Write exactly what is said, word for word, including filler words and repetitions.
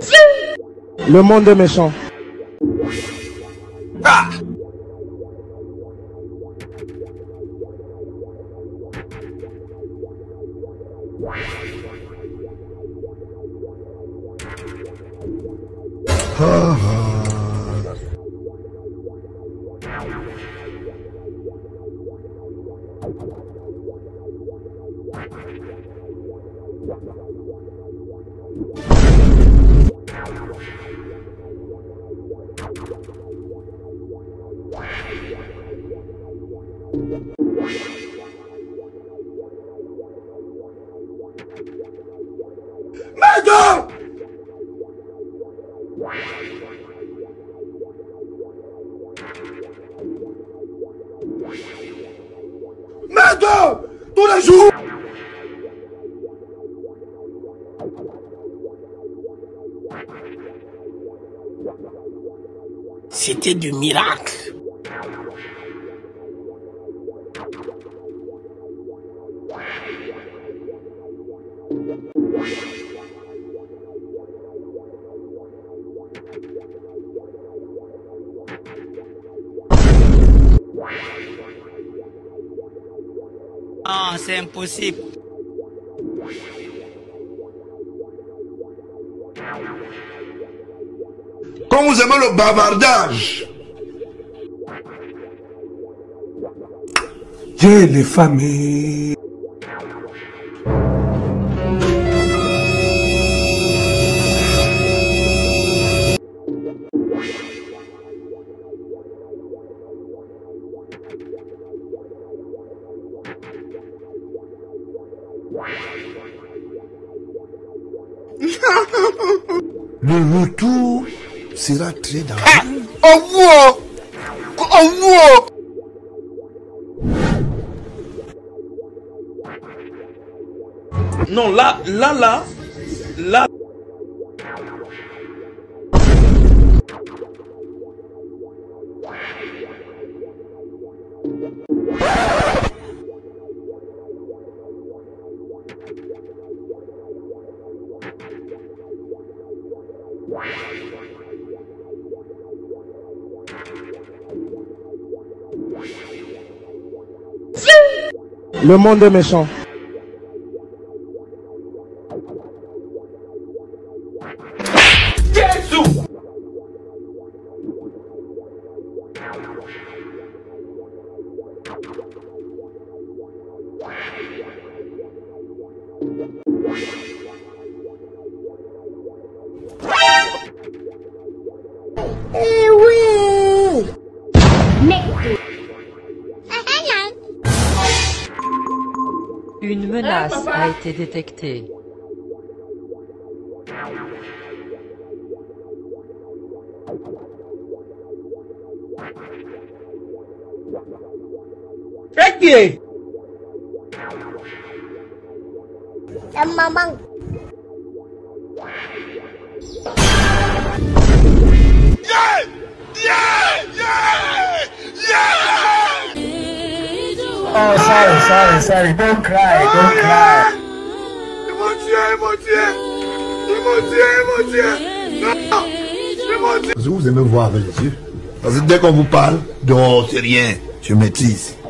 Le monde est méchant. Ah! Ah, ah. Merde! Merde! Tous les jours! C'était du miracle. Ah, c'est impossible. Quand vous aimez le bavardage. Dieu les familles. Le retour sera très dangereux. Ah, au revoir. Au revoir. Non, là, là, là, là. Le monde est méchant. Eh oui! Une menace a été détectée. Hey! Maman. Yeah! Yeah! Yeah! Yeah! Oh, sorry, sorry, sorry. Don't cry, don't cry. Ils m'ont tué, ils m'ont tué! Ils m'ont tué, ils m'ont tué! Non! Ils m'ont tué! Vous aimez voir avec les yeux? Parce que dès qu'on vous parle, non, c'est rien. Je maîtrise.